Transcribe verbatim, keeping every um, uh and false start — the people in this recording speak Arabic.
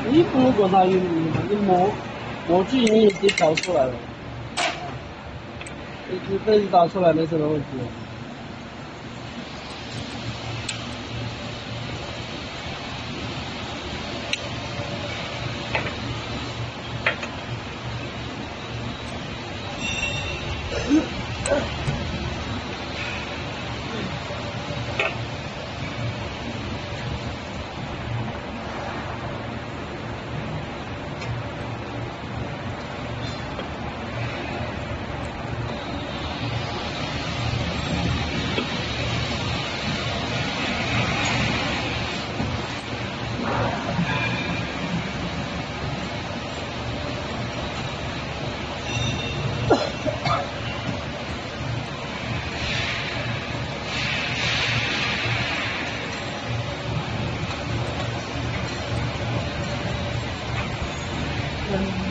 你不用管它有没有，你模模具你已经调出来了，你你自己打出来没什么问题。嗯。